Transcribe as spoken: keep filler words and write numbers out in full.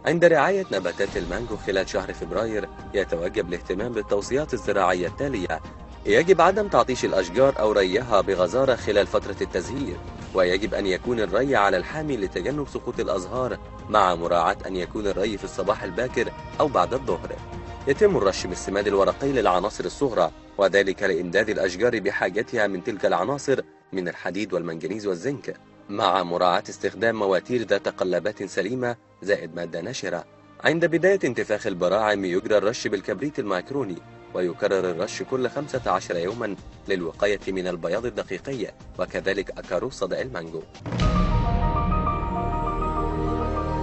عند رعاية نباتات المانجو خلال شهر فبراير يتوجب الاهتمام بالتوصيات الزراعية التالية. يجب عدم تعطيش الأشجار أو ريها بغزارة خلال فترة التزهير، ويجب أن يكون الري على الحامي لتجنب سقوط الأزهار، مع مراعاة أن يكون الري في الصباح الباكر أو بعد الظهر. يتم الرش بالسماد الورقي للعناصر الصغرى، وذلك لإمداد الأشجار بحاجتها من تلك العناصر من الحديد والمنجنيز والزنك، مع مراعاة استخدام مواتير ذات قلابات سليمة زائد مادة نشرة. عند بداية انتفاخ البراعم يجرى الرش بالكبريت الميكروني، ويكرر الرش كل خمسة عشر يوما للوقاية من البياض الدقيقي، وكذلك أكاروس صدأ المانجو.